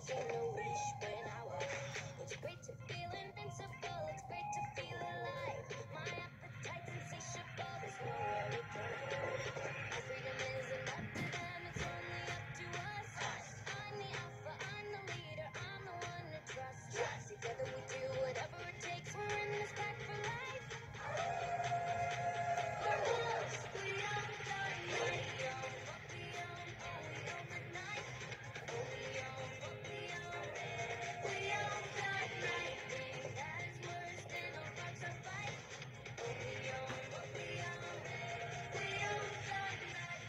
losing a wish when I walk. It's great to feel invincible, it's great to feel alive. My appetite's insatiable, there's nowhere it can hide. Our freedom isn't up to them, it's only up to us. I'm the alpha, I'm the leader, I'm the one to trust. Together we do whatever it takes, we're in this pack for life. We're wolves, we own the night. We own what we own, oh we own the night. Oh we own what we own. We own the night, thing that is worse than our hearts are fight. Oh we own what we own. We own the night.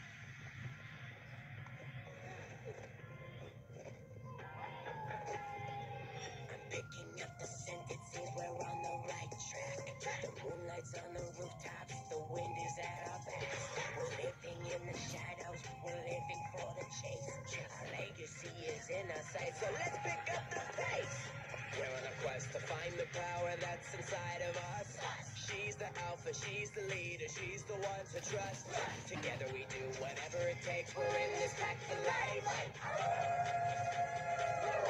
I'm picking up the scent, it seems we're on the right track. The moonlight's on the rooftops, the wind is at our backs. We're living in the shadows, we're living for the chase. Our legacy is in our sight, so let's pick up the pace. We're on a quest to find the power that's inside of us. She's the alpha, she's the leader, she's the one to trust. Together we do whatever it takes, we're in this pack for life.